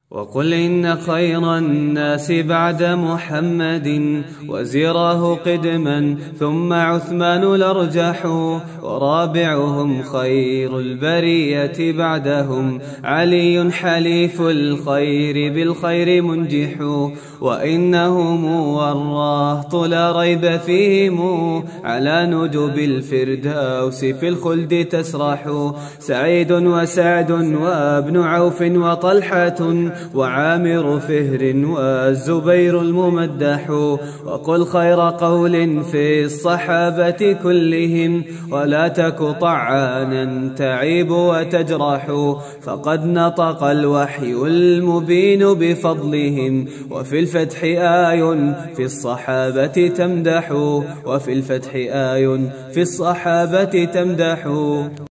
وقل إن خير الناس بعد محمد وزراه قدما ثم عثمان الأرجح، ورابعهم خير البرية بعدهم علي حليف الخير بالخير منجح. وإنهم والرهط لا ريب فيهم على ندب الفردوس في الخلد تسرح. سعيد وسعد وابن عوف وطلحة وعامر فهر والزبير الممدح. وقل خير قول في الصحابة كلهم ولا تك طعانا تعيب وتجرح. فقد نطق الوحي المبين بفضلهم وفي الفتح آي في الصحابة تمدح. وفي الفتح آي في الصحابة تمدح.